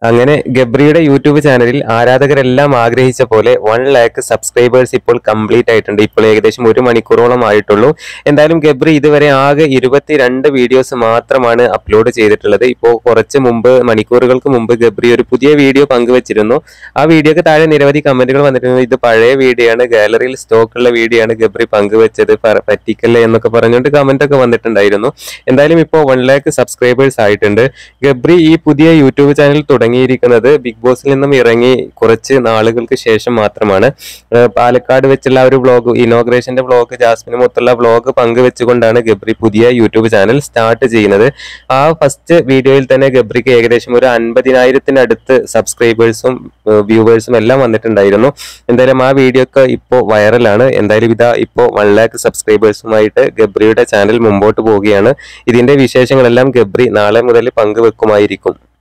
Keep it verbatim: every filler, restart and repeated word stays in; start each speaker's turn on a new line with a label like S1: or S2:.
S1: അങ്ങനെ ഗബ്രിയുടെ യൂട്യൂബ് ചാനലിൽ ആരാധകരെല്ലാം ആഗ്രഹിച്ച പോലെ വൺ ലാക്ക് സബ്സ്ക്രൈബേഴ്സ് ഇപ്പോൾ കംപ്ലീറ്റ് ആയിട്ടുണ്ട്. ഇപ്പോൾ ഏകദേശം ഒരു മണിക്കൂറോളം ആയിട്ടുള്ളൂ. എന്തായാലും ഗബ്രി ഇതുവരെ ആകെ ഇരുപത്തിരണ്ട് വീഡിയോസ് മാത്രമാണ് അപ്ലോഡ് ചെയ്തിട്ടുള്ളത്. ഇപ്പോൾ കുറച്ച് മുമ്പ് മണിക്കൂറുകൾക്ക് മുമ്പ് ഗബ്രി ഒരു പുതിയ വീഡിയോ പങ്കുവച്ചിരുന്നു. ആ വീഡിയോക്ക് താഴെ നിരവധി കമന്റുകൾ വന്നിരുന്നു. ഇത് പഴയ വീഡിയോ ആണ്, ഗാലറിയിൽ സ്റ്റോക്ക് ഉള്ള വീഡിയോ ആണ് ഗബ്രി പങ്കുവച്ചത്, പറ്റിക്കല്ലേ എന്നൊക്കെ പറഞ്ഞുകൊണ്ട് കമന്റ് ഒക്കെ വന്നിട്ടുണ്ടായിരുന്നു. എന്തായാലും ഇപ്പോൾ വൺ ലാക്ക് സബ്സ്ക്രൈബേഴ്സ് ആയിട്ടുണ്ട്. ഗബ്രി ഈ പുതിയ യൂട്യൂബ് ചാനൽ തുടങ്ങിയിരിക്കുന്നത് ബിഗ് ബോസിൽ നിന്നും ഇറങ്ങി കുറച്ച് നാളുകൾക്ക് ശേഷം മാത്രമാണ്. പാലക്കാട് വെച്ചുള്ള ഒരു വ്ളോഗ്, ഇനോഗ്രേഷന്റെ വ്ളോഗ്, ജാസ്മിന് മൊത്തമുള്ള വ്ളോഗ് പങ്കുവെച്ചുകൊണ്ടാണ് ഗബ്രി പുതിയ യൂട്യൂബ് ചാനൽ സ്റ്റാർട്ട് ചെയ്യുന്നത്. ആ ഫസ്റ്റ് വീഡിയോയിൽ തന്നെ ഗബ്രിക്ക് ഏകദേശം ഒരു അൻപതിനായിരത്തിനടുത്ത് സബ്സ്ക്രൈബേഴ്സും വ്യൂവേഴ്സും എല്ലാം വന്നിട്ടുണ്ടായിരുന്നു. എന്തായാലും ആ വീഡിയോ ഒക്കെ ഇപ്പോൾ വൈറലാണ്. എന്തായാലും ഇതാ ഇപ്പോൾ വൺ ലാക്ക് സബ്സ്ക്രൈബേഴ്സുമായിട്ട് ഗബ്രിയുടെ ചാനൽ മുമ്പോട്ട് പോവുകയാണ്. ഇതിന്റെ വിശേഷങ്ങളെല്ലാം ഗബ്രി നാളെ മുതൽ പങ്കുവെക്കുമായിരിക്കും.